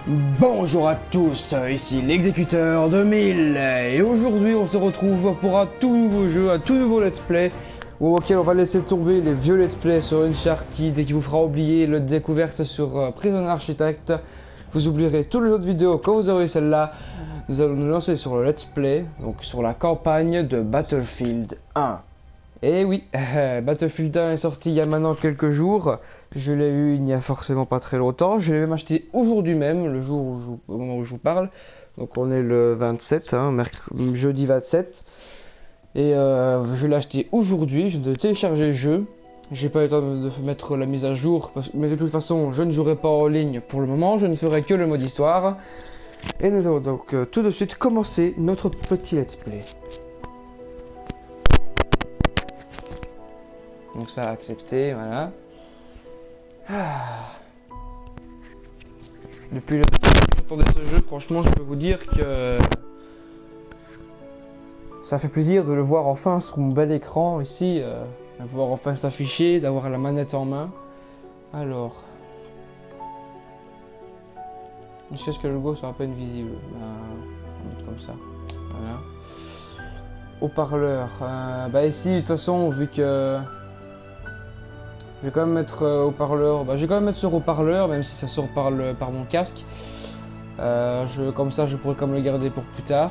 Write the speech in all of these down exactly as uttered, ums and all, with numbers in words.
Bonjour à tous, ici l'exécuteur deux mille et aujourd'hui on se retrouve pour un tout nouveau jeu, un tout nouveau let's play auquel on va laisser tomber les vieux let's play sur Uncharted et qui vous fera oublier la découverte sur euh, Prison Architect. Vous oublierez toutes les autres vidéos quand vous aurez celle-là. Nous allons nous lancer sur le let's play, donc sur la campagne de Battlefield un. Et oui, Battlefield un est sorti il y a maintenant quelques jours. Je l'ai eu il n'y a forcément pas très longtemps. Je l'ai même acheté aujourd'hui même, le jour où je, au moment où je vous parle. Donc on est le vingt-sept, hein, jeudi vingt-sept. Et euh, je l'ai acheté aujourd'hui. Je viens de télécharger le jeu. J'ai pas eu le temps de, de mettre la mise à jour, parce, mais de toute façon, je ne jouerai pas en ligne pour le moment. Je ne ferai que le mode histoire. Et nous allons donc euh, tout de suite commencer notre petit let's play. Donc ça a accepté, voilà. Ah. Depuis le temps que j'entendais ce jeu, franchement, je peux vous dire que ça fait plaisir de le voir enfin sur mon bel écran ici, euh, de pouvoir enfin s'afficher, d'avoir la manette en main. Alors, jusqu'à ce que le logo soit à peine visible, ben, on va mettre comme ça. Voilà. Haut-parleur, euh, bah ici de toute façon, vu que je vais quand même mettre euh, haut-parleur, bah, je vais quand même mettre sur haut-parleur, même si ça sort par, le, par mon casque. Euh, je, comme ça, je pourrais quand même le garder pour plus tard.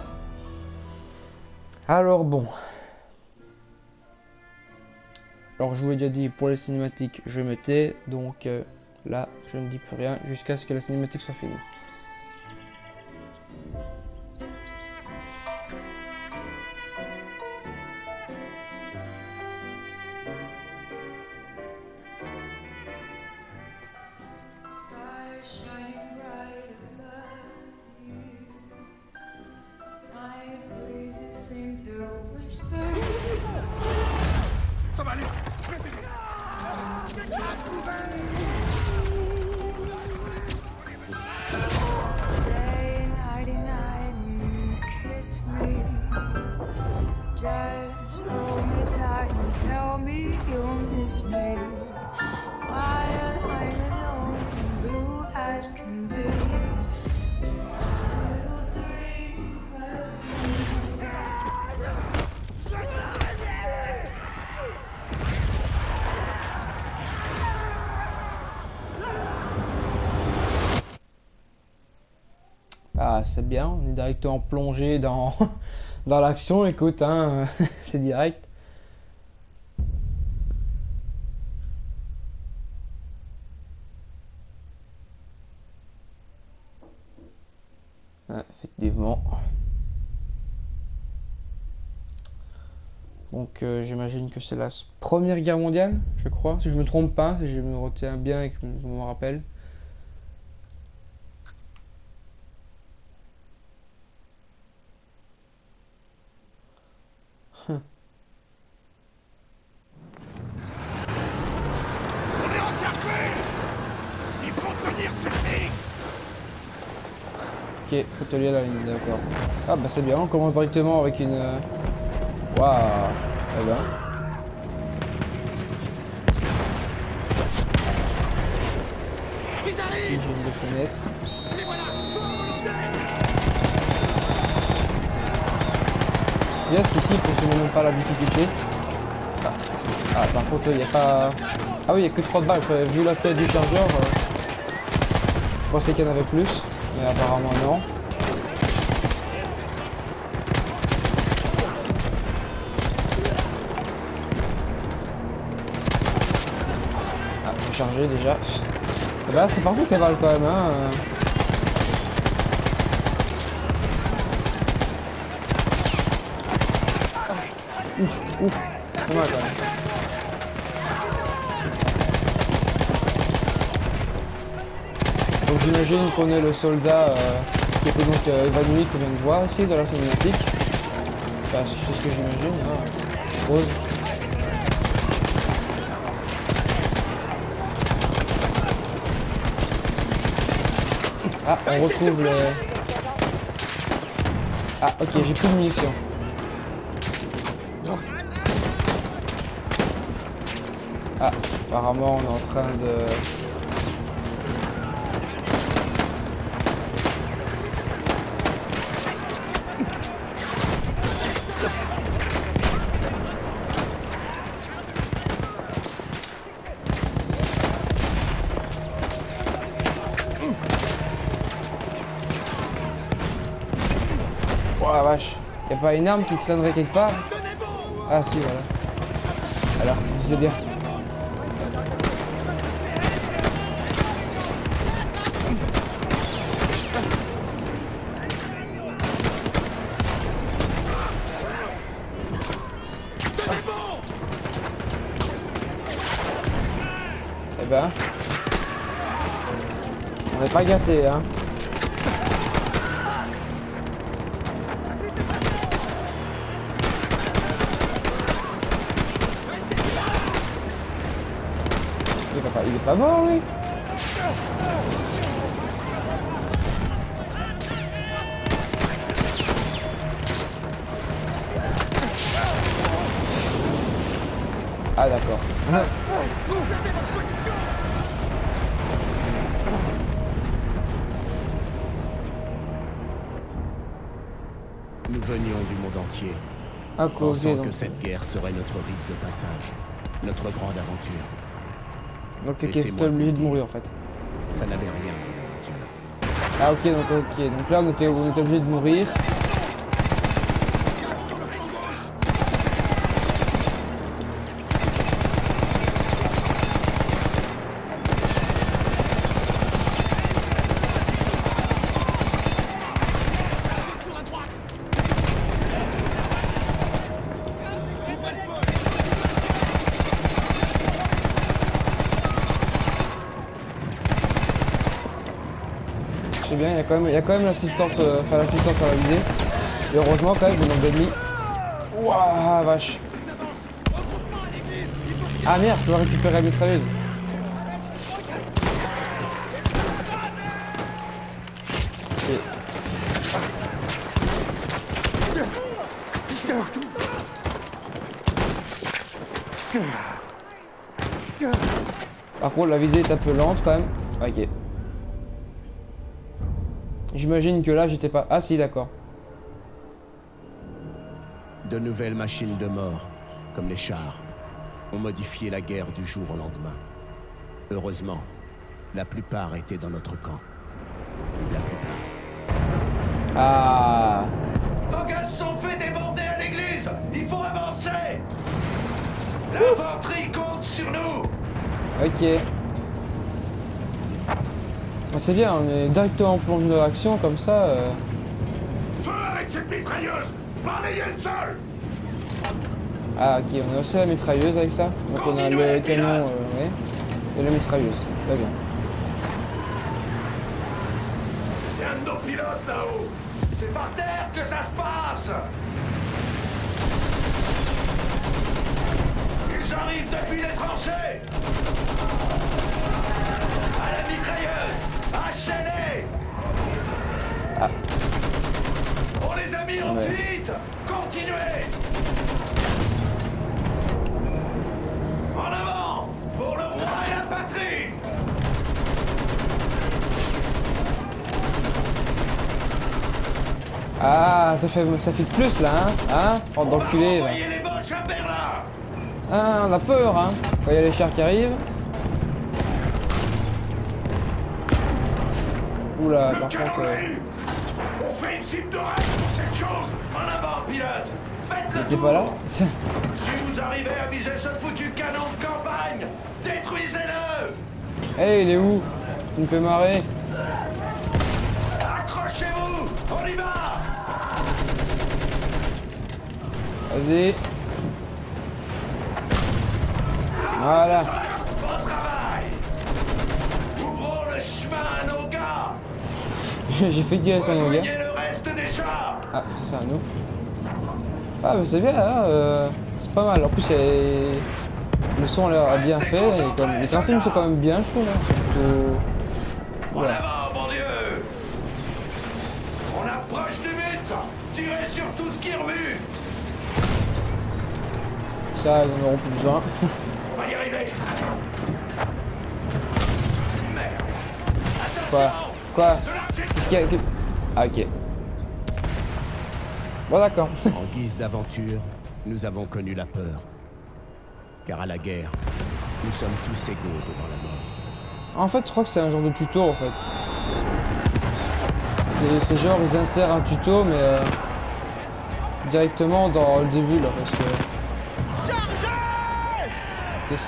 Alors bon. Alors je vous l'ai déjà dit, pour les cinématiques, je mettais. Donc euh, là, je ne dis plus rien jusqu'à ce que la cinématique soit finie. Ça va aller. Stay nighty night and kiss me. Just hold me tight and tell me you'll miss me. While I'm alone and blue as can be. Ah, c'est bien, on est directement plongé dans, dans l'action, écoute, hein, c'est direct. Ah, effectivement. Donc euh, j'imagine que c'est la Première Guerre mondiale, je crois, si je me trompe pas, si je me retiens bien et que je me rappelle. On est encerclés. Il faut tenir cette ligne. Ok, faut te lier à la ligne, d'accord. Ah bah c'est bien, on commence directement avec une... Waouh. Eh ben. Ils arrivent. Une zone de fenêtre. Les voilà. Yes, ici, il faut que je ne pas la difficulté. Ah, ah par contre, il n'y a pas... Ah oui, il n'y a que trois balles. J'avais vu la tête du chargeur. Euh... Je pensais qu'il y en avait plus, mais apparemment non. Ah, j'ai chargé déjà. Eh ben, c'est parfait qu'elle valent quand même, hein. Euh... Ouf, ouf, pas mal quand même. Donc j'imagine qu'on est le soldat euh, qui était donc euh, évanoui qu'on vient de voir ici dans la cinématique. Enfin, c'est ce que j'imagine, hein, je suppose. Ah, on retrouve le... Ah, ok, j'ai plus de munitions. Ah, apparemment on est en train de... Oh la vache. Y'a pas une arme qui traînerait quelque part? Ah si, voilà. Alors, c'est bien. Eh ben, on n'est pas gâté, hein. Il est pas, il est pas mort, lui. Ah d'accord. Nous venions du monde entier, À cause pensant donc. que cette guerre serait notre rite de passage, notre grande aventure. Donc le Laissez-moi Kestel vous obligé de dire. mourir en fait. Ça n'avait rien d'une aventure. Ah ok, donc ok. Donc là on était, on était obligé de mourir. C'est bien, il y a quand même, il y a quand même l'assistance, euh, enfin l'assistance à la visée. Et heureusement quand même, le nombre d'ennemis. Ouah, vache. Ah merde, je dois récupérer la mitrailleuse. Ok. Par contre, la visée est un peu lente quand même. Ok. J'imagine que là, j'étais pas... Ah si, d'accord. De nouvelles machines de mort, comme les chars, ont modifié la guerre du jour au lendemain. Heureusement, la plupart étaient dans notre camp. La plupart. Ah. Nos gars se sont fait déborder à l'église. Il faut avancer. L'infanterie compte sur nous. Ok. Ah, c'est bien, on est directement en plonge de l'action comme ça. Euh... Feu avec cette mitrailleuse. Balayez le sol. Ah ok, on a aussi la mitrailleuse avec ça. Donc on a Continuez, le canon euh, pilote. ouais, et la mitrailleuse. Très bien. C'est un de nos pilotes là-haut. C'est par terre que ça se passe. Ils arrivent depuis les tranchées. À la mitrailleuse. Hachez-les. Ah. On les a mis en Ouais. fuite. Continuez. En avant pour le roi et la patrie. Ah, ça fait, ça fait plus là, hein, hein, bande On va d'enculés, là. envoyer les Boches à Berlin. Ah, on a peur, hein, quand il y a les chars qui arrivent. Oula, Le par canon contre... euh, l'a eu. On fait une cible de rêve pour cette chose. En avant, pilote. Faites il le était tour. pas là. Si vous arrivez à viser ce foutu canon de campagne, détruisez-le. Eh, il est où? Il me fait marrer. Accrochez-vous. On y va. Vas-y. Voilà. Bon travail. Ouvrons le chemin à nos gars. J'ai fait tirer sur nos gars. Rejoignez le reste des chars. Ah, c'est ça, nous. Ah, mais c'est bien, hein, euh, c'est pas mal. En plus, c'est- le son a l'air bien fait. Et comme... Les graphismes sont quand même bien, je trouve. Hein. Surtout... En Voilà. avant, mon Dieu. On approche du but. Tirez sur tout ce qui remue. Ça, ils en auront plus besoin. On va y arriver. Merde. Quoi? Attention. Quoi? De l'artillerie. Qu'est-ce qu'il y a que- Ah, ok. Bon, d'accord. En guise d'aventure, nous avons connu la peur. Car à la guerre, nous sommes tous égaux devant la mort. En fait, je crois que c'est un genre de tuto, en fait. C'est- C'est genre, ils insèrent un tuto, mais... Euh... directement dans le début là parce que. Chargez! Qu'est-ce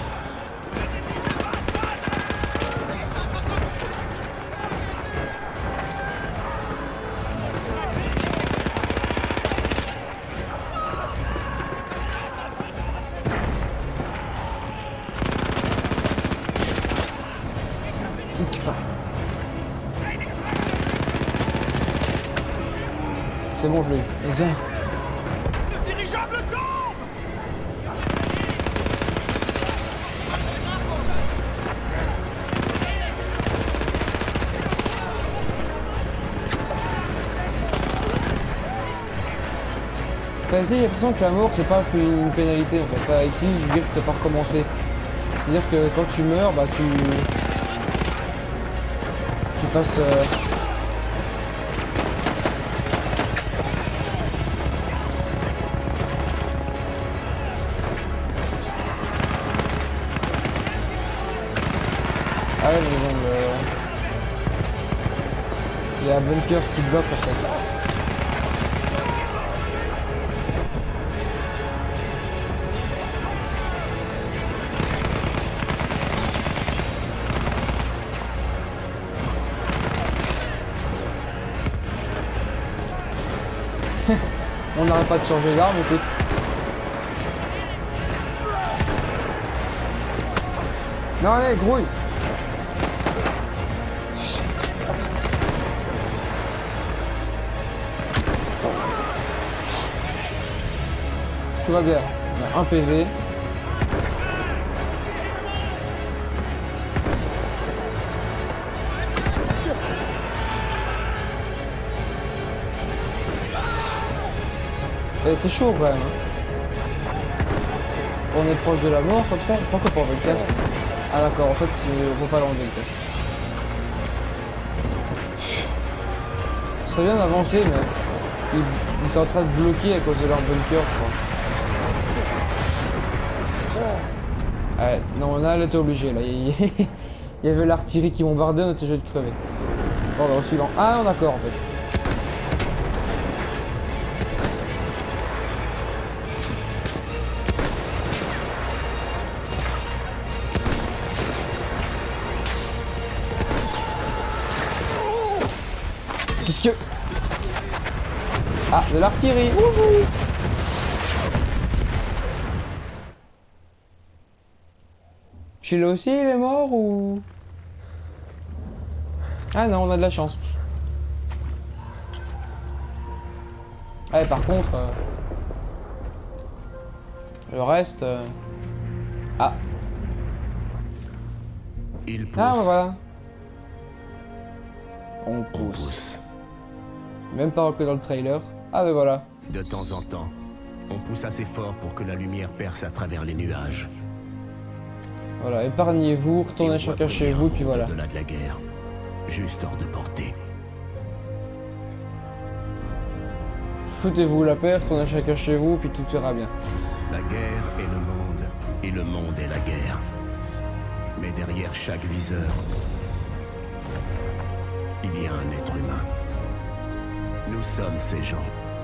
C'est bon, je l'ai eu. Vas-y. Le dirigeable tombe! T'as essayé, j'ai l'impression que la mort c'est pas une pénalité en fait. Là, ici, je veux dire que t'as pas recommencé. C'est-à-dire que quand tu meurs, bah tu. Tu passes. Euh... Ah ouais, mais bon, le... il y a un bunker qui bloque en fait. On n'arrête pas de changer d'arme, écoute. Non, allez, grouille. Tout va bien. On a un P V. C'est chaud quand même. Hein. On est proche de la mort comme ça. Je crois que pour enlever le casque. Ah d'accord, en fait, il faut pas l'enlever le casque. Ce serait bien d'avancer, mais ils, ils sont en train de bloquer à cause de leur bunker, je crois. Ouais, non, on a été obligé là. Il y avait l'artillerie qui bombardait, on était obligé de crever. Bon, bah, aussi lent. Ah, d'accord en fait. Qu'est-ce que... Ah, de l'artillerie. Chez là aussi, il est mort ou... Ah non, on a de la chance. Ah, et par contre... Euh... Le reste... Euh... Ah. Il pousse. Ah, voilà. On On pousse. pousse. Même pas que dans le trailer. Ah ben voilà. De temps en temps, on pousse assez fort pour que la lumière perce à travers les nuages. Voilà, épargnez-vous, Et retournez on chacun voit chez briller vous, un puis monde voilà. Au-delà de la guerre, juste hors de portée. Foutez-vous la paix, retournez chacun chez vous, puis tout ira bien. La guerre est le monde, et le monde est la guerre. Mais derrière chaque viseur, il y a un être humain. Nous sommes ces gens.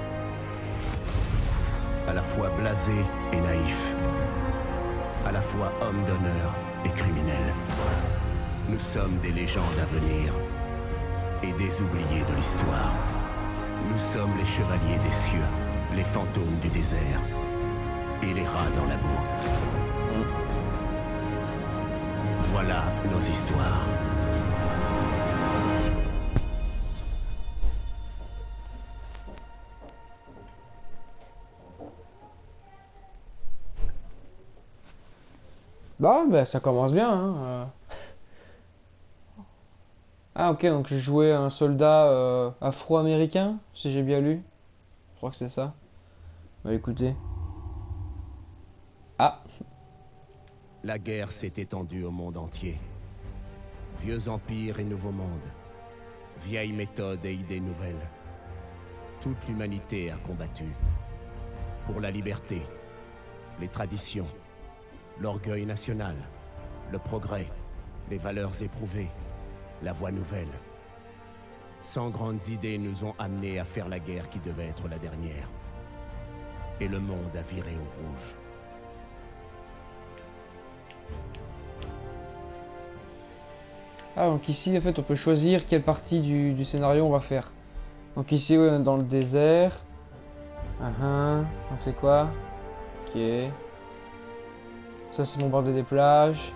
À la fois blasés et naïfs. À la fois hommes d'honneur et criminels. Nous sommes des légendes à venir et des oubliés de l'histoire. Nous sommes les chevaliers des cieux, les fantômes du désert et les rats dans la boue. Mm. Voilà nos histoires. Ah ben ça commence bien hein. euh. Ah ok, donc je jouais un soldat euh, afro-américain, si j'ai bien lu. Je crois que c'est ça. Bah écoutez. Ah. La guerre s'est étendue au monde entier. Vieux empires et nouveaux mondes. Vieilles méthodes et idées nouvelles. Toute l'humanité a combattu. Pour la liberté, les traditions, l'orgueil national, le progrès, les valeurs éprouvées, la voie nouvelle. Cent grandes idées nous ont amenés à faire la guerre qui devait être la dernière. et le monde a viré au rouge. Ah, donc ici, en fait, on peut choisir quelle partie du, du scénario on va faire. Donc ici, ouais, on est dans le désert. Uh -huh. Donc c'est quoi? Ok. Ça, c'est bombarder des plages.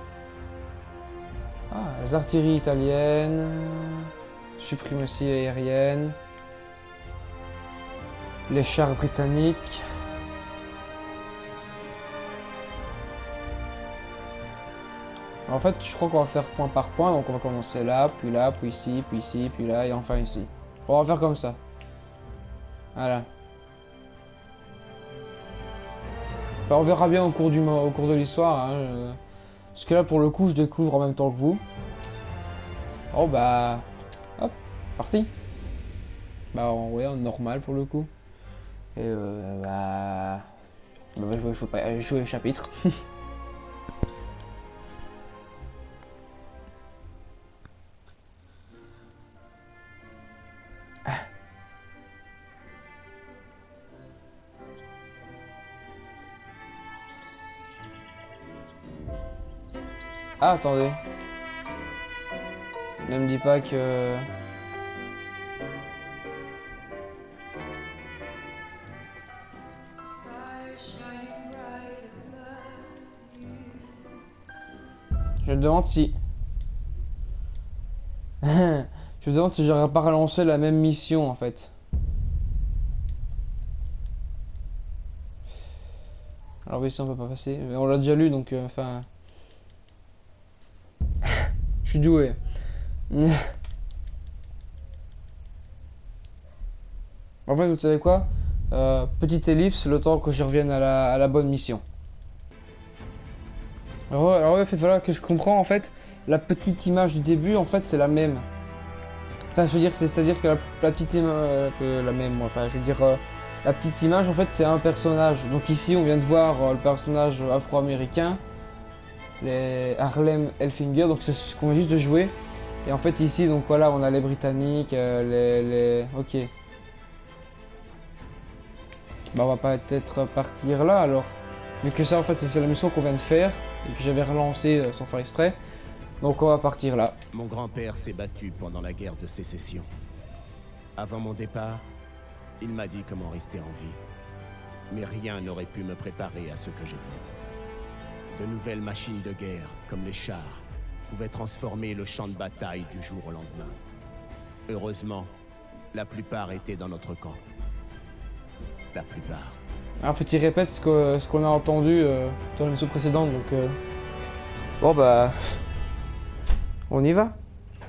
Ah, les artilleries italiennes. Suprématie aérienne. Les chars britanniques. En fait, je crois qu'on va faire point par point, donc on va commencer là, puis là, puis ici, puis ici, puis là, et enfin ici. On va faire comme ça. Voilà. Enfin, on verra bien au cours, du, au cours de l'histoire. Hein, je... Parce que là, pour le coup, je découvre en même temps que vous. Oh bah... Hop, parti. Bah en, ouais, en normal pour le coup. Et euh, bah... Bah, bah jouer, jouer, jouer chapitre. Ah, attendez. Ne me dis pas que... Je me demande si... Je me demande si j'aurais pas relancé la même mission, en fait. Alors oui, ça on peut pas passer. Mais on l'a déjà lu, donc... Euh, enfin... Je suis doué. En fait, vous savez quoi, euh, petite ellipse, le temps que je revienne à la, à la bonne mission. Alors, alors en fait, voilà que je comprends, en fait, la petite image du début, en fait, c'est la même. Enfin, je veux dire, c'est-à-dire que la, la petite image, euh, que la même, enfin, je veux dire, euh, la petite image, en fait, c'est un personnage. Donc ici, on vient de voir euh, le personnage afro-américain, les Harlem Elfinger, donc c'est ce qu'on vient juste de jouer. Et en fait, ici, donc voilà, on a les Britanniques, euh, les, les... Ok. Bah on va pas peut-être partir là alors. Vu que ça en fait c'est la mission qu'on vient de faire et que j'avais relancé euh, sans faire exprès. Donc on va partir là. Mon grand-père s'est battu pendant la guerre de sécession. Avant mon départ, il m'a dit comment rester en vie. Mais rien n'aurait pu me préparer à ce que j'ai vu. De nouvelles machines de guerre, comme les chars, pouvaient transformer le champ de bataille du jour au lendemain. Heureusement, la plupart étaient dans notre camp. La plupart. En fait, il répète ce qu'on ce qu'on a entendu euh, dans l'émission précédente, donc... Euh... Bon bah... On y va.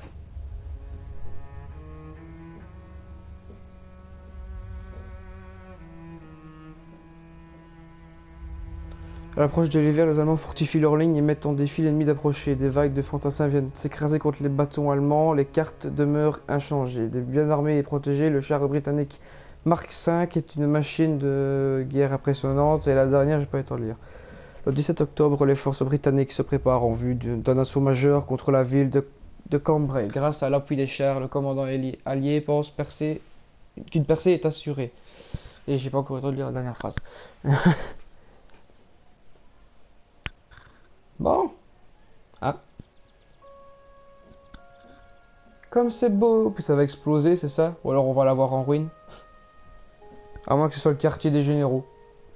À l'approche de l'hiver, les Allemands fortifient leurs lignes et mettent en défi l'ennemi d'approcher. Des vagues de fantassins viennent s'écraser contre les bâtons allemands. Les cartes demeurent inchangées. Des bien armés et protégés, le char britannique Mark cinq est une machine de guerre impressionnante et la dernière, j'ai pas eu le temps de lire. Le dix-sept octobre, les forces britanniques se préparent en vue d'un assaut majeur contre la ville de, de Cambrai. Grâce à l'appui des chars, le commandant allié pense percer qu'une percée est assurée. Et j'ai pas encore eu le temps de lire la dernière phrase. Bon. Ah. Comme c'est beau. Puis ça va exploser, c'est ça? Ou alors on va l'avoir en ruine. À moins que ce soit le quartier des généraux.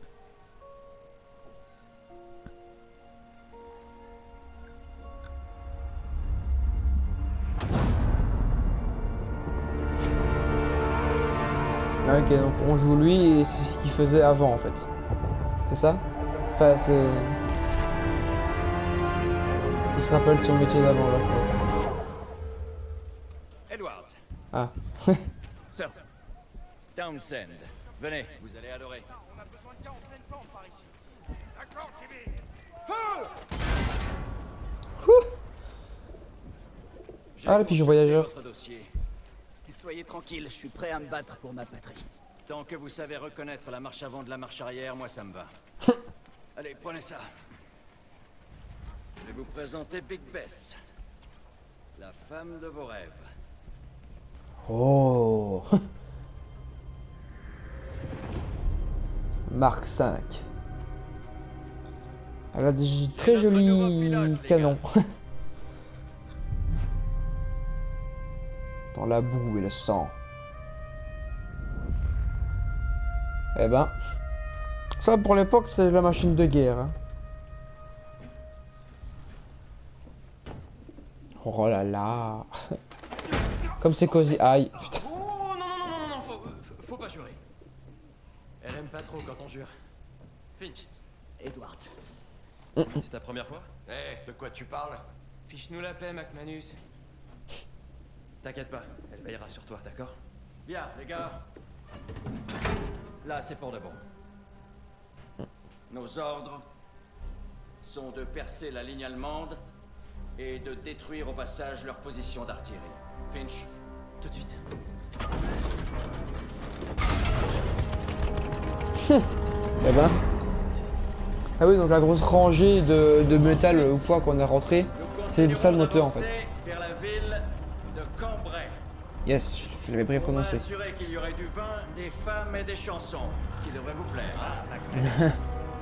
Ah, ok, donc on joue lui et c'est ce qu'il faisait avant en fait. C'est ça? Enfin, c'est... Il se rappelle de son métier d'avant là. Edwards. Ah. Sir. Townsend. Venez, vous allez adorer. On a besoin de gars en pleine forme par ici. D'accord, Timmy. Feu! Ah, le pigeon voyageur. Votre dossier. Soyez tranquille, je suis prêt à me battre pour ma patrie. Tant que vous savez reconnaître la marche avant de la marche arrière, moi ça me va. Allez, prenez ça. Je vais vous présenter Big Bess. La femme de vos rêves. Oh. Mark cinq. Elle a des très jolis canons. Dans la boue et le sang. Eh ben, ça pour l'époque c'est la machine de guerre. Hein. Oh là là. Comme c'est cosy. Aïe. Putain. Oh non non non non non, faut, faut pas jurer. Elle aime pas trop quand on jure. Finch. Edward. C'est ta première fois? Hé, hey, de quoi tu parles? Fiche-nous la paix, McManus. T'inquiète pas, elle veillera sur toi, d'accord? Bien, les gars. Là, c'est pour de bon. Nos ordres sont de percer la ligne allemande et de détruire au passage leur position d'artillerie. Finch, Tout de suite. Eh ben. Ah oui, donc la grosse rangée de, de métal ou quoi qu'on a rentré, c'est ça le moteur en fait. vers la ville de Cambrai. Yes, je l'avais bien On m'a prononcé. assuré qu'il y aurait du vin, des femmes et des chansons, ce qui devrait vous plaire. Ah, la classe.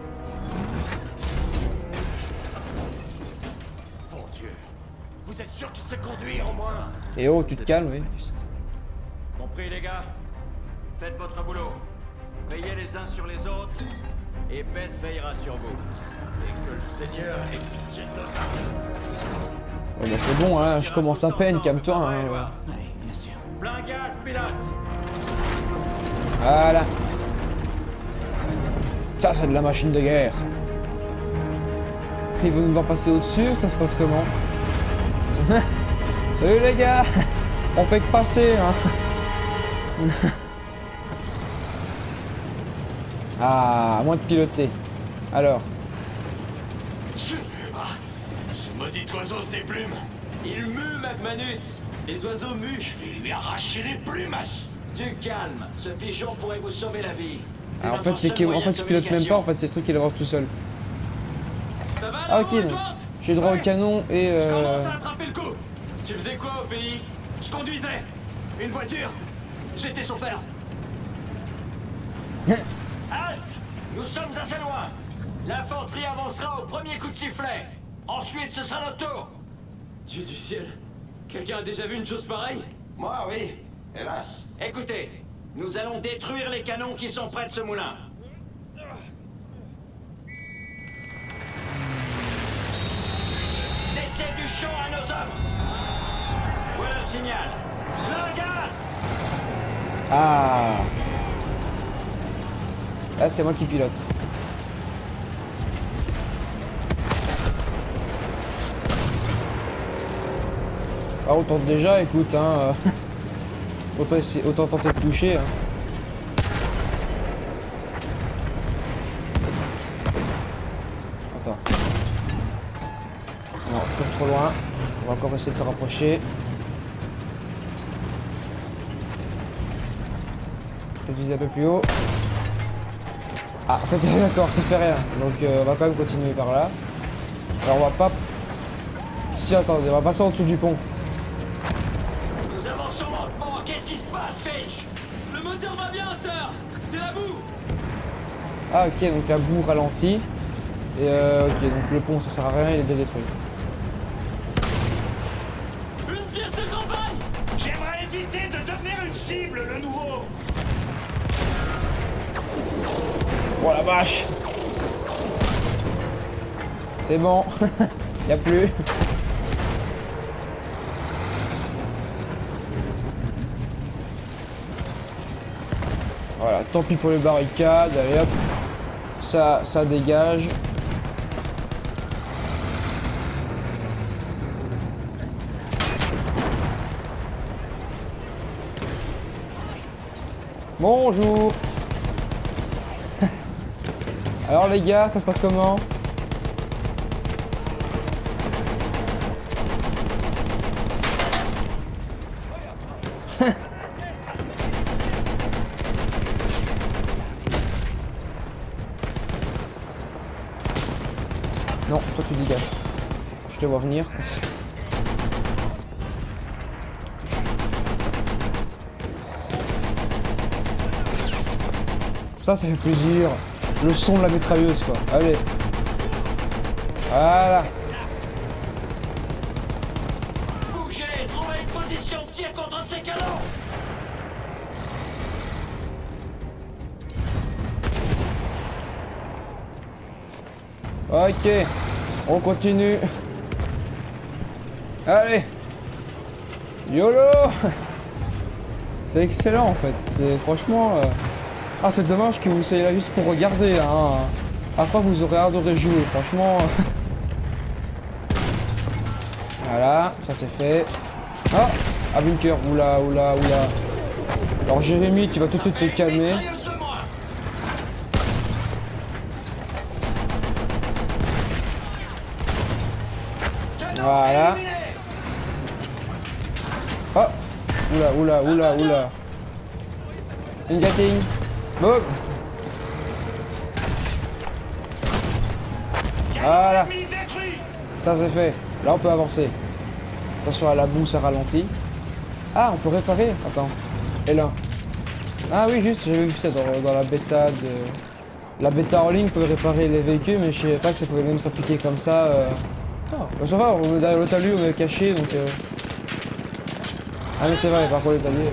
Mon Dieu. Vous êtes sûr qu'il sait conduire au moins? Et oh, tu te calmes, oui. Compris, les gars? Faites votre boulot. Veillez les uns sur les autres, et Bess veillera sur vous. Et que le Seigneur ait pitié de nos âmes. Oh, bah c'est bon, hein, je commence à peine, calme-toi. Hein. Allez, bien sûr. Plein gaz, pilote. Voilà. Ça, c'est de la machine de guerre. Ils vont devoir passer au-dessus, ça se passe comment? Salut les gars. On fait que passer, hein. Ah, à moins de piloter. Alors. Ah, ce maudit oiseau se déplume. Il mue, McManus. Les oiseaux muent. Je vais lui arracher les plumes. Du calme. Ce pigeon pourrait vous sauver la vie. Alors, en fait, c'est qu'il en fait, il pilote même pas. En fait, c'est le truc qu'il avance tout seul. Ah ok, donc j'ai droit au canon et Je euh... commence à attraper le coup. Tu faisais quoi au pays? Je conduisais une voiture. J'étais chauffeur. Halte! Nous sommes assez loin. L'infanterie avancera au premier coup de sifflet. Ensuite, ce sera notre tour. Dieu du ciel. Quelqu'un a déjà vu une chose pareille? Moi, oui. Hélas. Écoutez, nous allons détruire les canons qui sont près de ce moulin. Laissez du champ à nos hommes. Voilà le signal. Le gaz! Ah. Là, c'est moi qui pilote. Ah, on tente déjà, écoute, hein. euh, autant, essayer, autant tenter de toucher. Hein. Attends. Non, c'est trop loin. On va encore essayer de se rapprocher. Peut-être viser un peu plus haut. Ah, en fait, d'accord, ça fait rien. Donc, euh, on va quand même continuer par là. Alors, on va pas... Si, attendez, on va passer en dessous du pont. Nous avançons lentement. Qu'est-ce qui se passe, Finch? Le moteur va bien, sœur. C'est la boue. Ah, ok, donc la boue ralentit. Et euh, ok, donc le pont, ça sert à rien, il est déjà détruit. Une pièce de campagne. J'aimerais éviter de devenir une cible, le nouveau. Oh la vache! C'est bon, y a plus. Voilà, tant pis pour les barricades, allez hop. Ça, ça dégage. Bonjour. Alors les gars, ça se passe comment? Non, toi tu dégages. Je te vois venir. Ça, ça fait plaisir. le son de la mitrailleuse quoi. Allez. Voilà. Bougez, trouvez une position de tir contre ces canons. Ok, on continue. Allez. YOLO. C'est excellent en fait. C'est franchement... Euh... Ah c'est dommage que vous soyez là juste pour regarder. Hein. Après vous aurez adoré jouer. Franchement... Voilà, ça c'est fait. Ah, à bunker. Oula, oula, oula. Alors Jérémy, tu vas tout de suite te calmer. Voilà. Oh. Oula, oula, oula, oula. Ingating. Boum. Voilà. Ça c'est fait. Là on peut avancer. Attention à la boue, ça ralentit. Ah, on peut réparer. Attends. Et là. Ah oui, juste, j'avais vu ça dans, dans la bêta de... La bêta en ligne peut réparer les véhicules, mais je savais pas que ça pouvait même s'appliquer comme ça. Euh... Ah, bah ça va, on est derrière le talus, on est caché, donc... Euh... Ah mais c'est vrai, par contre les alliés...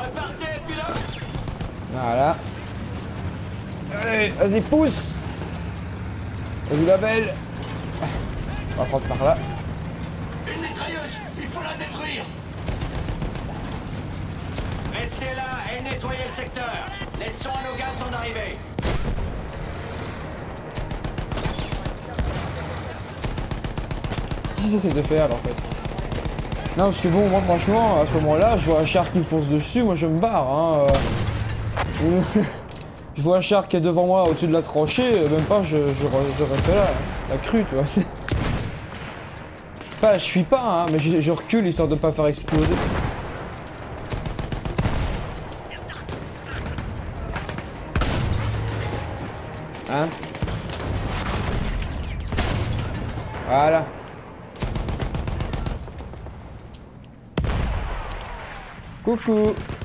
Voilà. Allez, vas-y, pousse. Vas-y, la belle. On va prendre par là. Une mitrailleuse, il faut la détruire. Restez là et nettoyez le secteur. Laissons à nos gars le temps d'arriver. Qu'est-ce qu'ils essaient de faire, en fait? Non, parce que bon, moi, franchement, à ce moment-là, je vois un char qui me fonce dessus, moi, je me barre, hein. Euh... Je vois un char qui est devant moi, au-dessus de la tranchée, même pas, je, je, je reste là, la crue, tu vois. Enfin, je suis pas, hein, mais je, je recule histoire de pas faire exploser. Hein? Voilà. Coucou.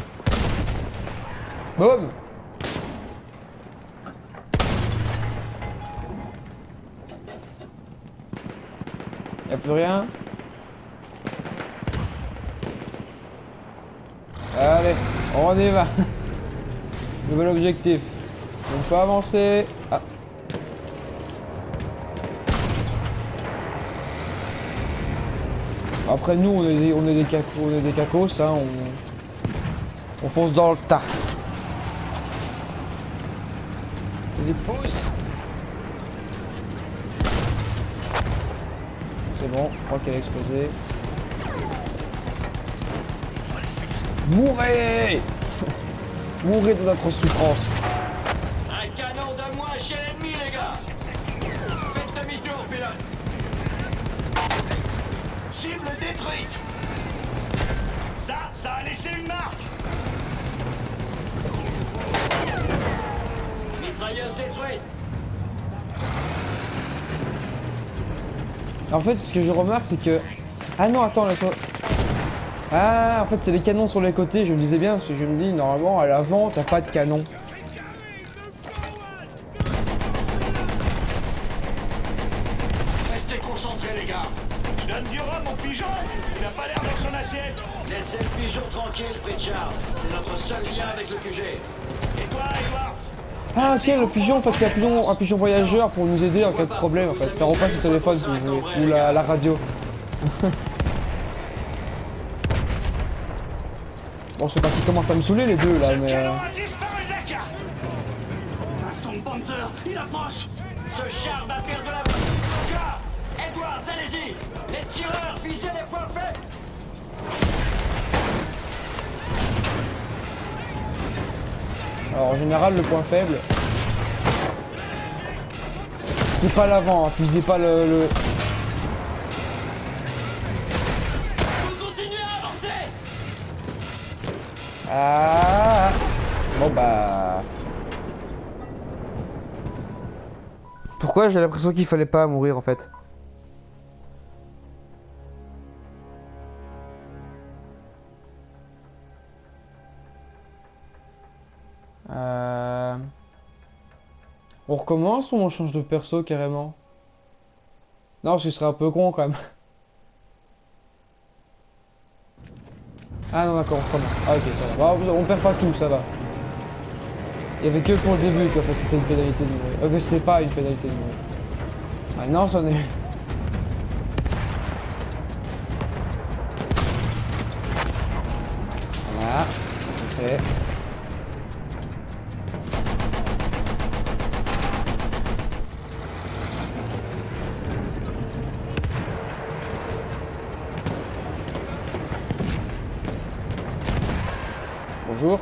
Boum. Y'a plus rien. Allez, on y va. Nouvel objectif. On peut avancer. Ah. Après nous on est des, on est des cacos, on est des cacos, ça on, on fonce dans le tas. Vas-y, pousse. C'est bon, je crois qu'elle a explosé. Mourez. Mourez de notre souffrance. Un canon de moins chez l'ennemi, les gars. Faites demi-tour, pilote. Cible détruite. Ça, ça a laissé une marque. Mitrailleuse détruite. En fait, ce que je remarque, c'est que... Ah non, attends, laisse-moi... Ah, en fait, c'est les canons sur les côtés, je me disais bien, parce que je me dis, normalement, à l'avant, t'as pas de canon. Restez concentrés, les gars. Je donne du rhum au pigeon. Il n'a pas l'air dans son assiette. Laissez le pigeon tranquille, Pritchard. C'est notre seul lien avec le Q G. Et toi, Edwards? Ah ok, le pigeon, en fait c'est un pigeon, un pigeon voyageur pour nous aider en cas de problème en fait. Ça repasse le téléphone si vous voulez, ou la, la radio. Bon, je sais pas qui commence à me saouler les deux là, mais... Le Euh... canon a disparu de la carte. Aston Panzer, il approche. Ce char va faire de la... Gars, Edwards, allez-y. Les tireurs, visez les points faibles. Alors en général, le point faible... C'est pas l'avant, hein, fusez pas le... le... Ah. Bon bah... Pourquoi j'ai l'impression qu'il fallait pas mourir en fait? Euh... On recommence ou on change de perso carrément? Non, ce serait un peu con quand même. Ah non, d'accord, on recommence. Ah ok, ça va. Bah, on perd pas tout, ça va. Il y avait que pour le début qu'en fait c'était une pénalité de mourir. Euh, que c'était pas une pénalité de mourir. Maintenant, c'en est une. Voilà, c'est fait. Bonjour.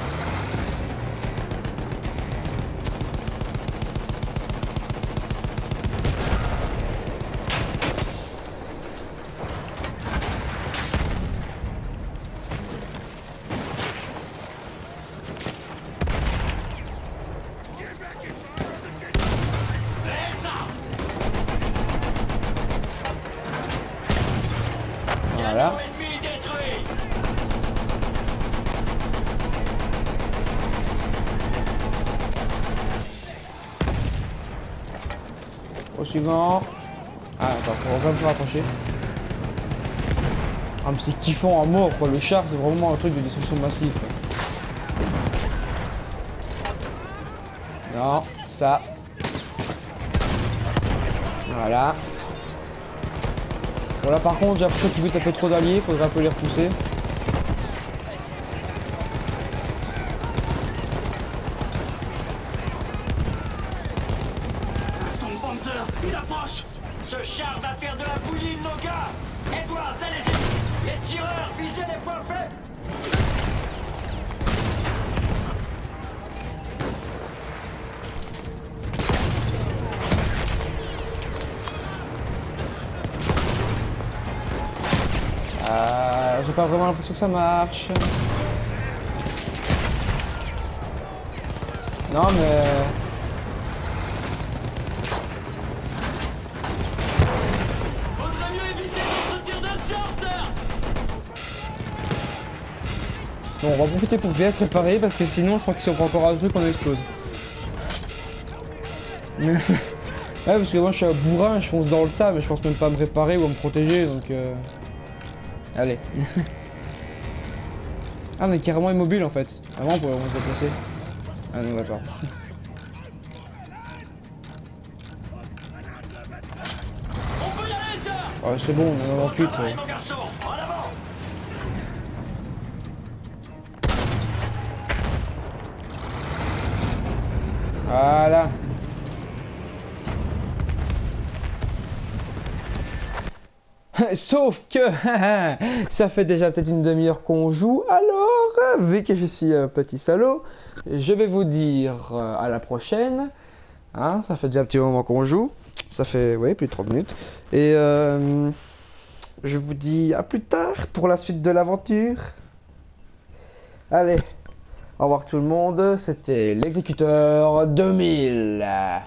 Voilà. Au suivant. Ah attends, faut vraiment se rapprocher. Ah mais c'est kiffant à mort quoi, le char c'est vraiment un truc de destruction massive quoi. Non, ça. Voilà. Voilà par contre j'ai l'impression qu'il butent un peu trop d'alliés, faudrait un peu les repousser. Il approche. Ce char va faire de la bouillie de nos gars. Edwards, allez-y. Les tireurs, visez les points faibles. Euh, j'ai pas vraiment l'impression que ça marche. Non mais... Bon, on va profiter pour bien se réparer parce que sinon je crois que si on prend encore un truc on explose. Ouais parce que moi je suis un bourrin, je fonce dans le tas mais je pense même pas à me réparer ou à me protéger donc euh... Allez. Ah on est carrément immobile en fait. Avant on pouvait se déplacer. Ah non d'accord. Oh, c'est bon, on est dans vingt-huit. Ouais. Voilà. Sauf que ça fait déjà peut-être une demi-heure qu'on joue, alors vu que je suis un petit salaud, je vais vous dire à la prochaine. Hein, ça fait déjà un petit moment qu'on joue, ça fait ouais, plus de trente minutes. Et euh, je vous dis à plus tard pour la suite de l'aventure. Allez, au revoir tout le monde, c'était l'exécuteur deux mille.